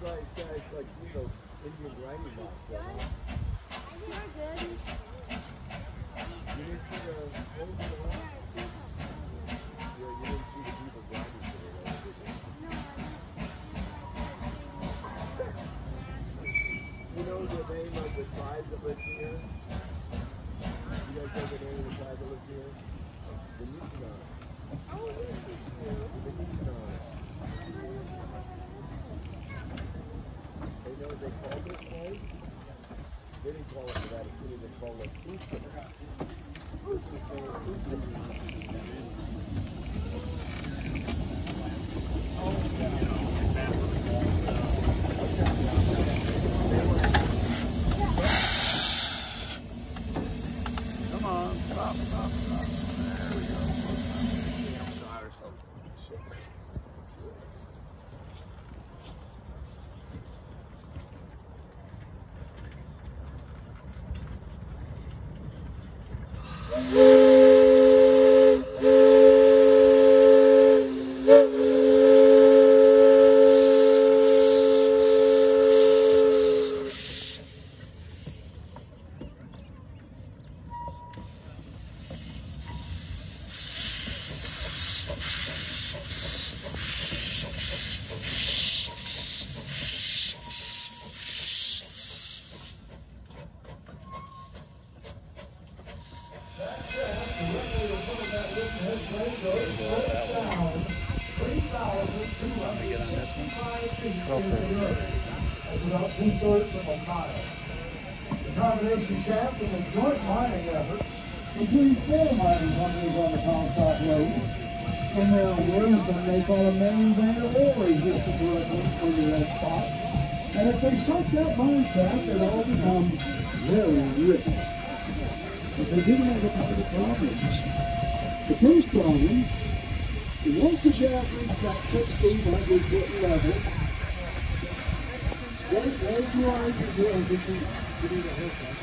like, you know, Indian grinding box. You're good. You didn't see the holes in the wall? Yeah, you didn't see the people grinding today, though, did you? You know the name of the tribe that lives here? You guys know the name of the tribe that lives here? The Nicanor. Oh, this is true. The Nicanor. They know what they call this place? They didn't call it for that. It's really they call it Oosum. Come on, stop. There we go. Shot or something. Shit. Let's see it. That's about 2/3 of a mile. The combination shaft is a joint mining effort between 4 mining companies on the Comstock Road. In their wisdom, they call a main vein of oil resistant directly into that spot. And if they suck that mine shaft, it all becomes very rich. But they do have a couple of problems. The first problem is once the shaft reaches that 1,600-foot level, there's your eyes to do everything to do the haircut.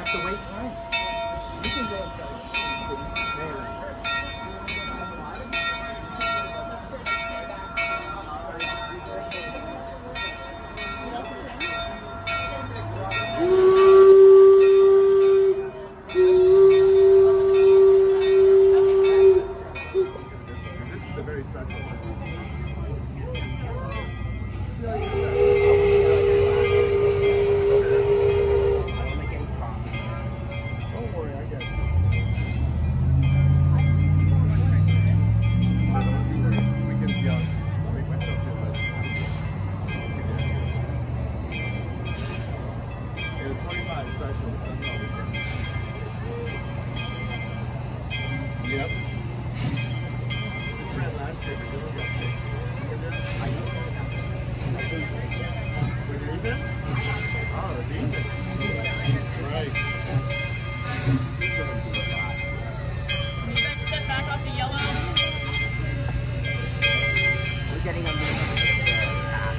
have to wait. You can go outside. Yep. Right. Can you guys step back off the yellow? We're getting a little bit path.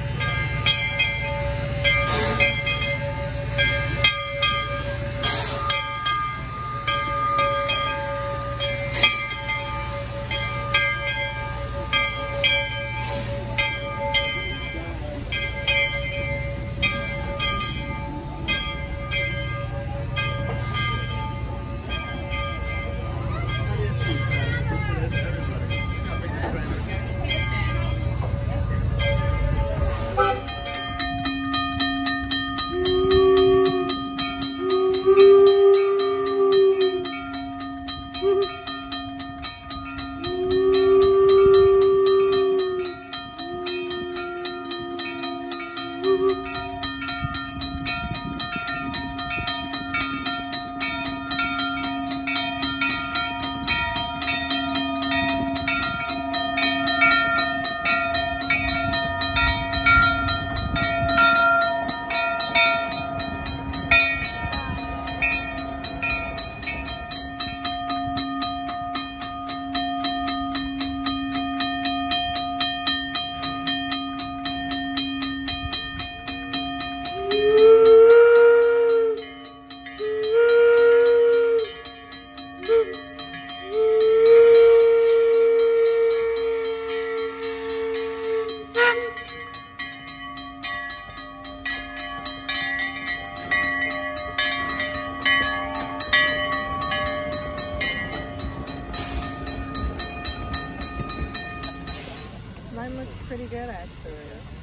Mine looks pretty good, actually.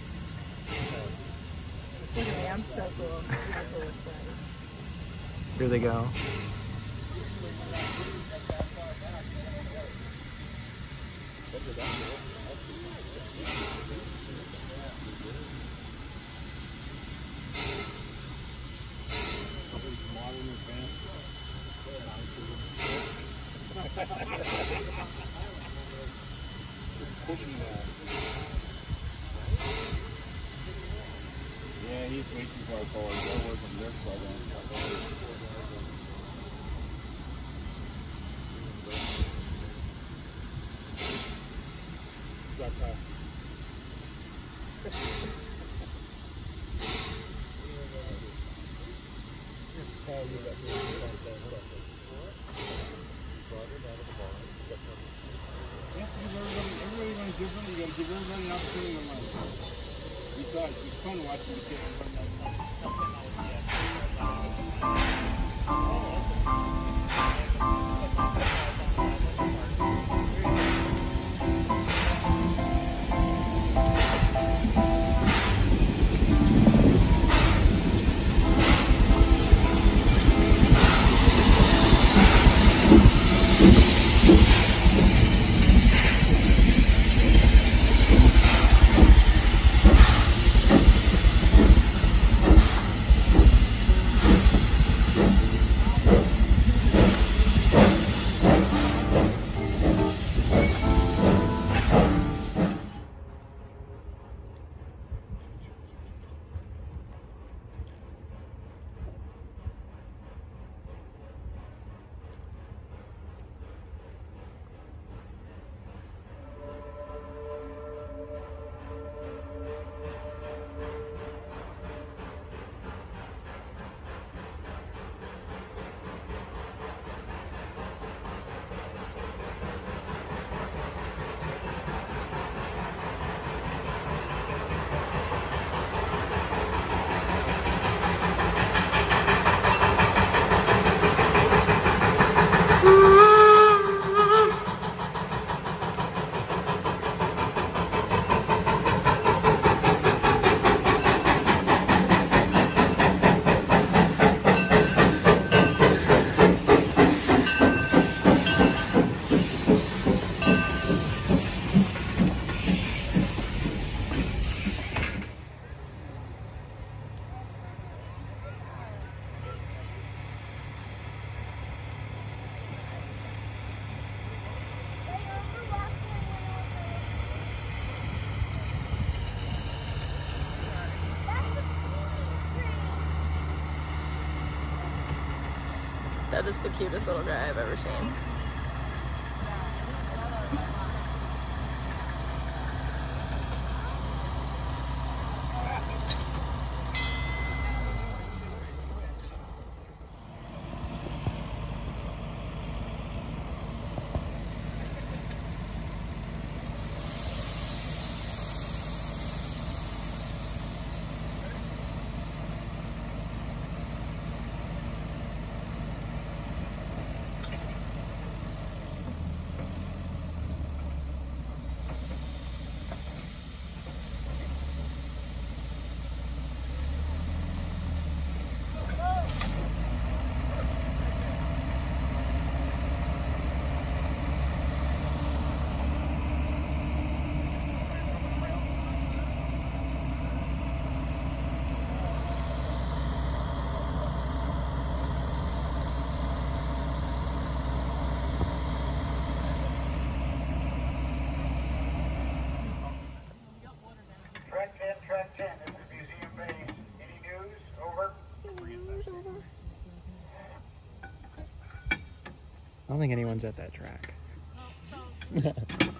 Look at me, I'm so cool. Here they go. Pushing that. Yeah, he's way too far forward. They're working this side on. Everybody runs different. You gotta give everybody an opportunity to run. Besides, it's fun watching the kids run that. That is the cutest little guy I've ever seen. Track 10, this is Museum Base. Any news? Over. I don't think anyone's at that track.